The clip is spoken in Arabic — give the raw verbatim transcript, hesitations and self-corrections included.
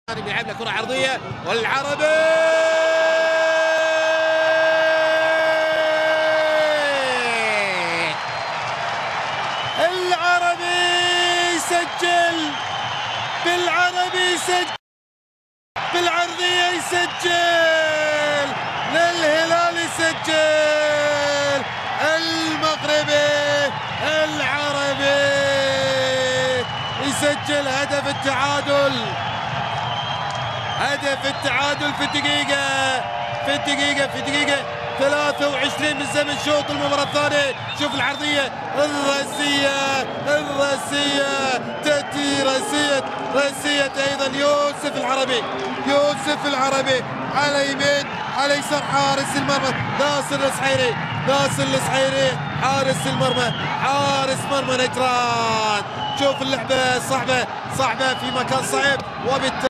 بيلعب له كرة عرضية والعربي العربي يسجل بالعربي يسجل بالعرضية يسجل للهلال يسجل المغربي العربي يسجل هدف التعادل هدف التعادل في الدقيقة في الدقيقة في الدقيقة ثلاثة وعشرين من زمن شوط المباراة الثانية. شوف العرضية الراسية الراسية تأتي راسية راسية أيضا يوسف العربي يوسف العربي على يمين على يسار حارس المرمى ناصر السحيري ناصر السحيري حارس المرمى حارس مرمى نجران. شوف اللعبة صعبة صعبة في مكان صعب وبالتالي